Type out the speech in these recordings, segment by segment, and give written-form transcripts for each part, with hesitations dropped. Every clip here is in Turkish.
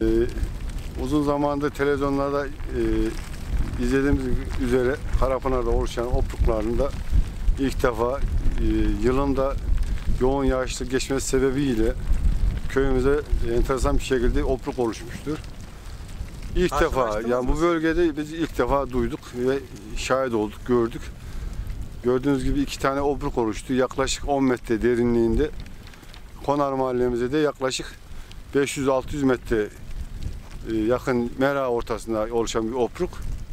Uzun zamandır televizyonlarda izlediğimiz üzere Karapınar'da oluşan opruklarında ilk defa yılında yoğun yağışlı geçmesi sebebiyle köyümüze enteresan bir şekilde opruk oluşmuştur. İlk defa, yani bu bölgede biz ilk defa duyduk ve şahit olduk, gördük. Gördüğünüz gibi 2 tane obruk oluştu. Yaklaşık 10 metre derinliğinde. Konar mahallemizde de yaklaşık 500-600 metre yakın mera ortasında oluşan bir obruk.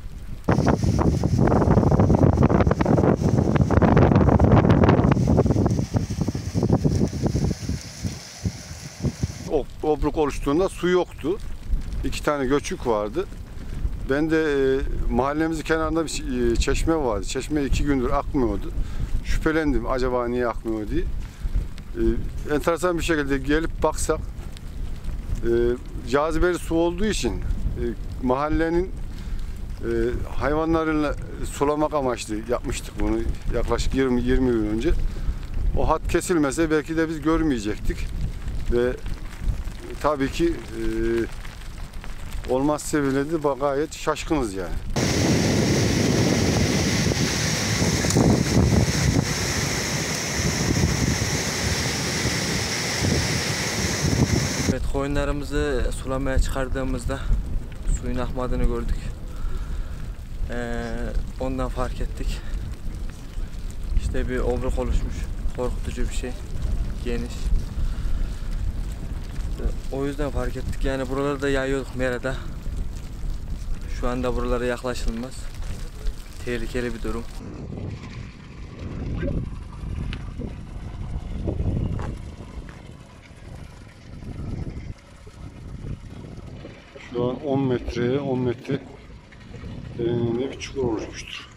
Obruk oluştuğunda su yoktu. 2 tane göçük vardı. Ben de mahallemizin kenarında bir çeşme vardı. Çeşme 2 gündür akmıyordu. Şüphelendim acaba niye akmıyor diye. Enteresan bir şekilde gelip baksak cazibeli su olduğu için mahallenin hayvanlarını sulamak amaçlı yapmıştık bunu yaklaşık 20 gün önce. O hat kesilmese belki de biz görmeyecektik ve tabii ki olmazsa bile de gayet şaşkınız yani. Evet, koyunlarımızı sulamaya çıkardığımızda suyun akmadığını gördük. Ondan fark ettik. İşte bir obruk oluşmuş. Korkutucu bir şey. Geniş. O yüzden fark ettik. Yani buraları da yayıyorduk merada. Şu anda buralara yaklaşılmaz. Tehlikeli bir durum. Şu an 10 metre derinliğinde bir çukur oluşmuştur.